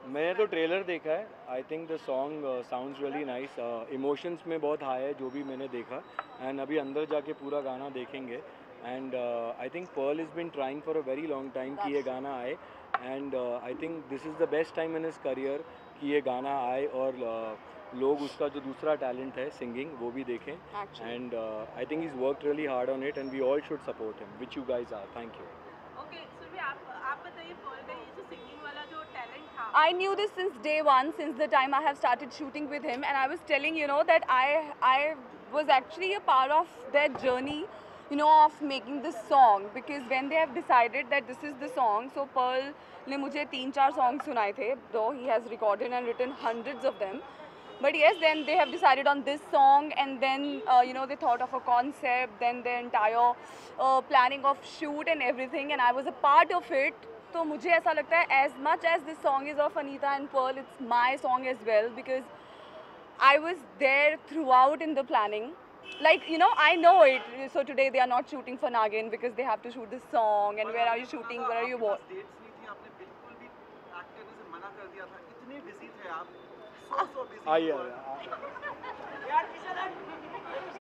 मैंने तो ट्रेलर देखा है. I think the song sounds really nice. Emotions में बहुत हाई है जो भी मैंने देखा. एंड अभी अंदर जाके पूरा गाना देखेंगे. And I think Pearl is been trying for a very long time कि ये गाना आए. And I think this is the best time in his career कि ये गाना आए और लोग उसका जो दूसरा टैलेंट है सिंगिंग वो भी देखें. And I think is work really hard on it and we all should support him which you guys are. Thank you. Okay Surbhi, आप बताइए पर्ल का ये जो सिंगिंग वाला जो टैलेंट था. I knew this since day one, since the time I have started shooting with him, and I was telling that I was actually a part of their journey, of making this song, because when they have decided that this is the song, so Pearl ने मुझे 3-4 songs सुनाए थे, though he has recorded and written hundreds of them. But yes, then they have decided on this song, and then they thought of a concept, then the entire planning of shoot and everything, and I was a part of it. तो मुझे ऐसा लगता है as much as this song is of Anita and Pearl, it's my song as well, because I was there throughout in the planning. Like, I know it. So today they are not shooting for Nagin because they have to shoot this song, and where are you shooting, where are you what? Dates नहीं थी, आपने बिल्कुल भी act करने से मना कर दिया था. इतने बिजी थे आप, सो बिजी. आइए.